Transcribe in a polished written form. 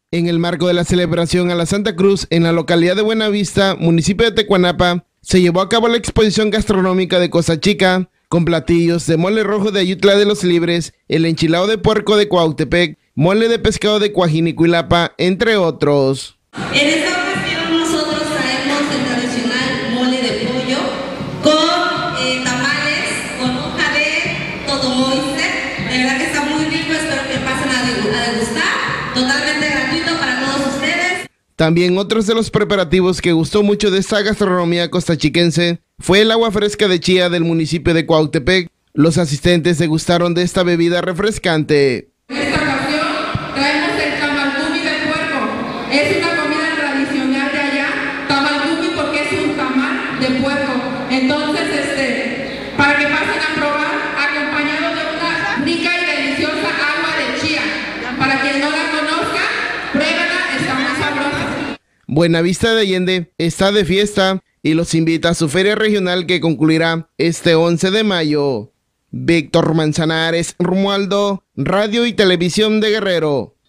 En el marco de la celebración a la Santa Cruz en la localidad de Buenavista, municipio de Tecuanapa, se llevó a cabo la exposición gastronómica de Costa Chica, con platillos de mole rojo de Ayutla de los Libres, el enchilado de puerco de Cuautepec, mole de pescado de Coajinicuilapa, entre otros. En esta ocasión nosotros traemos el tradicional mole de pollo con tamales, con hoja de todomoiste. De verdad que está muy rico, espero que pasen a degustar, totalmente gratuito para todos ustedes. También otros de los preparativos que gustó mucho de esta gastronomía costachiquense fue el agua fresca de chía del municipio de Cuautepec. Los asistentes degustaron de esta bebida refrescante. En esta ocasión traemos el tamalgumi de puerco. Es una comida tradicional de allá, tamalgumi porque es un tamal de puerco. Entonces, para que pasen a probar, acompañado de una rica y deliciosa agua de chía. Para quien no la conozca, pruébala, está muy sabrosa. Buenavista de Allende está de fiesta y los invita a su feria regional que concluirá este 11 de mayo. Víctor Manzanares, Romualdo, Radio y Televisión de Guerrero.